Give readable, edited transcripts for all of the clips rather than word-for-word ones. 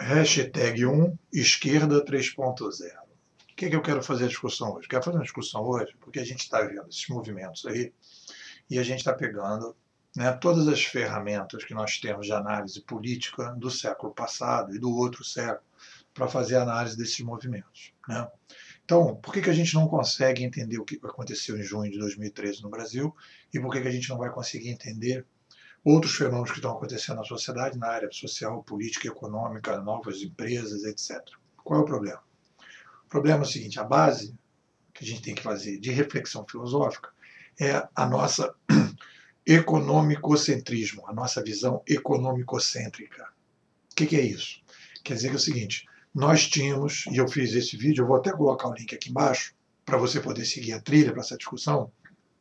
Hashtag 1, esquerda 3.0. O que eu quero fazer a discussão hoje? Quero fazer uma discussão hoje porque a gente está vendo esses movimentos aí e a gente está pegando, né, todas as ferramentas que nós temos de análise política do século passado e do outro século para fazer análise desses movimentos, né? Então, por que a gente não consegue entender o que aconteceu em junho de 2013 no Brasil e por que a gente não vai conseguir entender outros fenômenos que estão acontecendo na sociedade, na área social, política, econômica, novas empresas, etc. Qual é o problema? O problema é o seguinte: a base que a gente tem que fazer de reflexão filosófica é a nossa economicocentrismo, a nossa visão economicocêntrica. O que é isso? Quer dizer que é o seguinte: nós tínhamos, e eu fiz esse vídeo, eu vou até colocar o link aqui embaixo, para você poder seguir a trilha para essa discussão.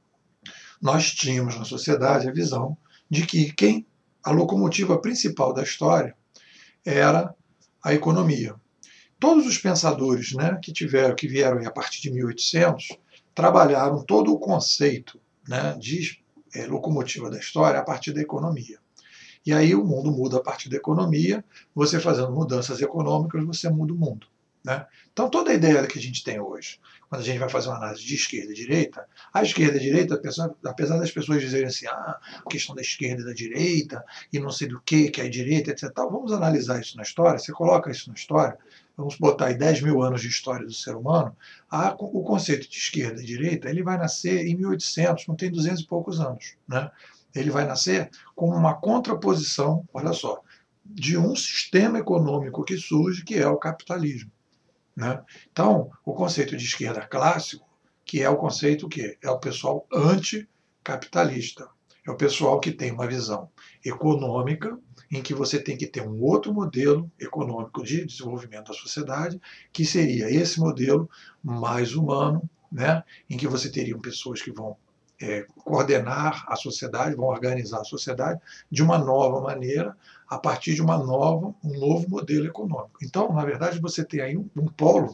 Nós tínhamos na sociedade a visão de que a locomotiva principal da história era a economia. Todos os pensadores, né, que vieram a partir de 1800 trabalharam todo o conceito, né, de locomotiva da história a partir da economia. E aí o mundo muda a partir da economia, você fazendo mudanças econômicas, você muda o mundo, né? Então toda a ideia que a gente tem hoje, quando a gente vai fazer uma análise de esquerda e direita, a esquerda e a direita, apesar das pessoas dizerem assim, a questão da esquerda e da direita, e não sei do que é a direita, etc. Vamos analisar isso na história, você coloca isso na história, vamos botar aí 10 mil anos de história do ser humano, o conceito de esquerda e direita, ele vai nascer em 1800, não tem 200 e poucos anos, né? Ele vai nascer como uma contraposição, olha só, de um sistema econômico que surge, que é o capitalismo, né? Então, o conceito de esquerda clássico, que é o conceito que é o pessoal anticapitalista, é o pessoal que tem uma visão econômica em que você tem que ter um outro modelo econômico de desenvolvimento da sociedade, que seria esse modelo mais humano, né? Em que você teria pessoas que vão coordenar a sociedade, vão organizar a sociedade de uma nova maneira, a partir de um novo modelo econômico. Então, na verdade, você tem aí um polo,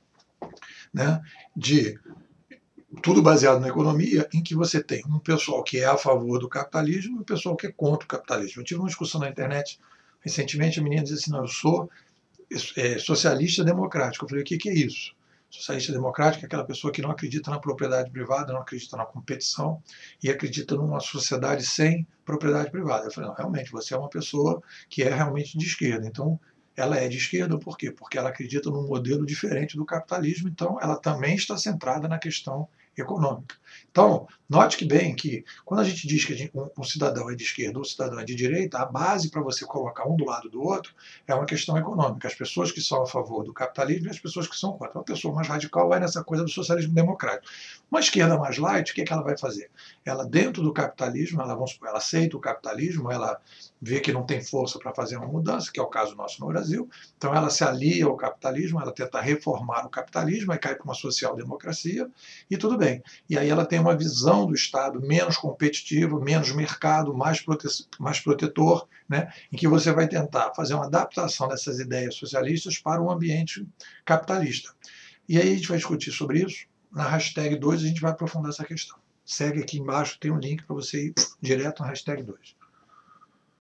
né, de tudo baseado na economia, em que você tem um pessoal que é a favor do capitalismo e um pessoal que é contra o capitalismo. Eu tive uma discussão na internet recentemente, a menina dizia assim, não, eu sou socialista democrático. Eu falei, o que é isso? Socialista democrático é aquela pessoa que não acredita na propriedade privada, não acredita na competição e acredita numa sociedade sem propriedade privada. Eu falei, não, realmente, você é uma pessoa que é realmente de esquerda. Então, ela é de esquerda por quê? Porque ela acredita num modelo diferente do capitalismo, então ela também está centrada na questão econômica. Então, note que bem que quando a gente diz que um cidadão é de esquerda ou um cidadão é de direita, a base para você colocar um do lado do outro é uma questão econômica. As pessoas que são a favor do capitalismo e as pessoas que são contra. Uma pessoa mais radical vai nessa coisa do socialismo democrático. Uma esquerda mais light, o que ela vai fazer? Ela, dentro do capitalismo, ela aceita o capitalismo, ela vê que não tem força para fazer uma mudança, que é o caso nosso no Brasil, então ela se alia ao capitalismo, ela tenta reformar o capitalismo, aí cai para uma social-democracia, e tudo bem. E aí ela tem uma visão do Estado menos competitiva, menos mercado, mais protetor, né, em que você vai tentar fazer uma adaptação dessas ideias socialistas para um ambiente capitalista. E aí a gente vai discutir sobre isso. Na hashtag 2 a gente vai aprofundar essa questão. Segue aqui embaixo, tem um link para você ir direto na hashtag 2.